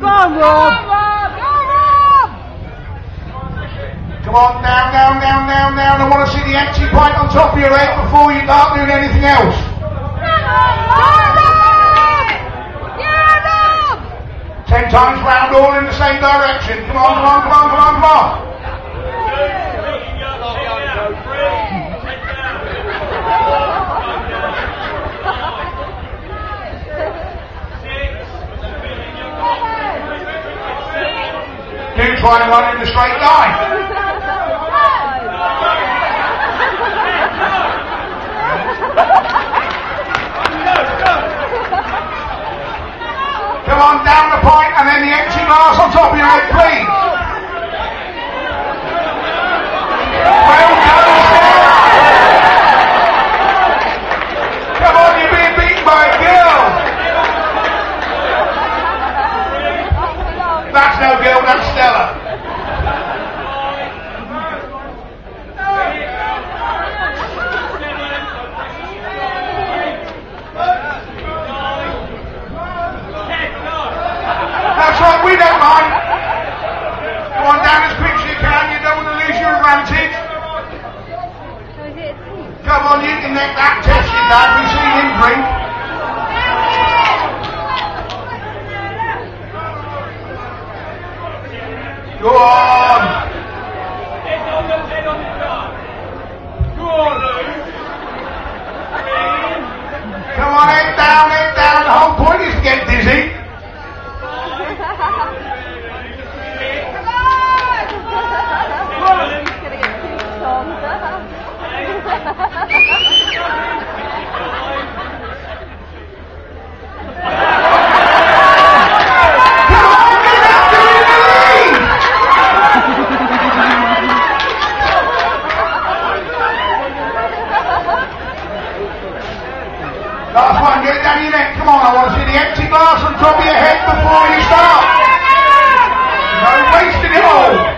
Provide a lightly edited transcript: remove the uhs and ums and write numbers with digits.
on, Rob! Come on, down, down, down, down, down. I want to see the empty pint on top of your head before you start doing anything else. 10 times round, all in the same direction. Come on, come on, come on, come on, come on. Do try and run in the straight line. Come on, down the point and then the empty glass on top of your head, please. Well done, Stella. Come on, you're being beaten by a girl. That's no girl, that's Stella. That's right, we don't mind. Go on down as quick as you can, you don't want to lose your advantage. Come on, you can make that test your dad, we've seen him drink. Go on. Come on, head down, the whole point is to get dizzy. Last one, get it down your neck. Come on, I want to see the empty glass on top of your head before you start. No wasting it all.